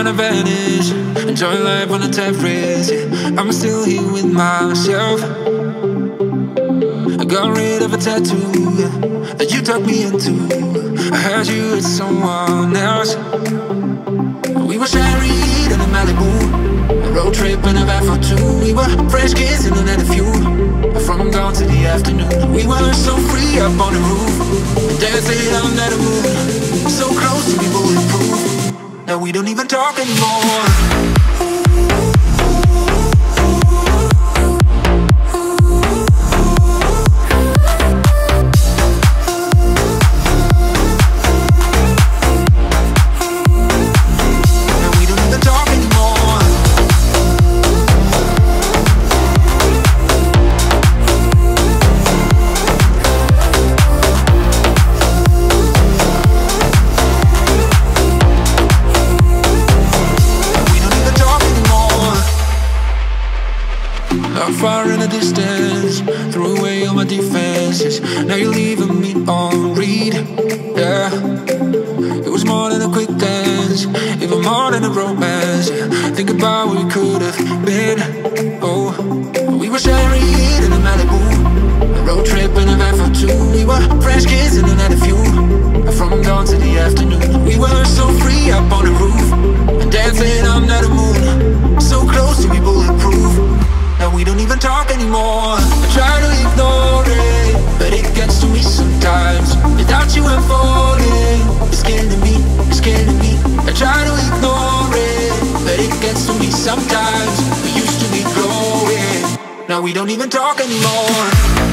trying to vanish, enjoying life on a terrace. Yeah, I'm still here with myself. I got rid of a tattoo, yeah, that you tucked me into. I heard you with someone else. We were married in a Malibu, a road trip in a van for two. We were fresh kids and another few. From dawn to the afternoon, we were so free up on the roof, dancing under the moon, so close to be bulletproof. Now we don't even talk anymore. Not far in the distance, threw away all my defenses. Now you're leaving me on read, yeah. It was more than a quick dance, even more than a romance, yeah. Think about what we could have been, oh. We were married in a Malibu, a road trip in a van for two. We were French kids and another few. From dawn to the afternoon, we were so free up on the roof, and dancing under the moon, so close to be bulletproof. Now we don't even talk anymore. I try to ignore it, but it gets to me sometimes. Without you I'm falling, it's killing me, it's killing me. I try to ignore it, but it gets to me sometimes. We used to be glowing, now we don't even talk anymore.